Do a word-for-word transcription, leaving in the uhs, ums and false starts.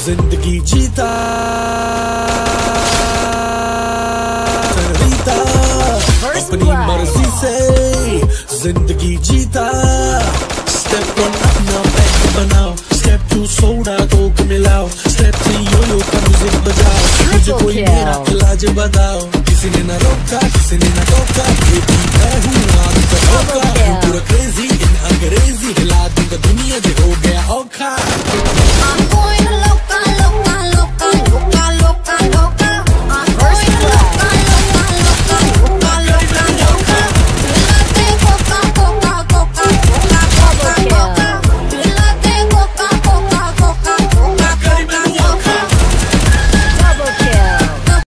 जिंदगी जीता जीता अपनी मर्जी से जिंदगी जीता। स्टेप वन अपना बैग बनाओ, स्टेप टू सोडा कोक मिलाओ, स्टेप थ्री योयो का म्यूजिक बजाओ, मुझे कोई मेरा इलाज बताओ। किसी ने ना रोका, किसी ने ना टोका, ये भी मैं हूँ आग का धोखा। पूरा क्रेजी इन अंग्रेजी हिला दूंगा दुनिया जो हो गया औखा।